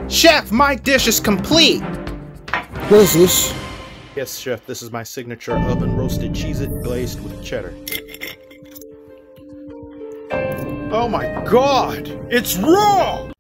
Chef, my dish is complete! What is this? Yes, Chef, this is my signature oven-roasted Cheez-It glazed with cheddar. Oh my god! It's raw!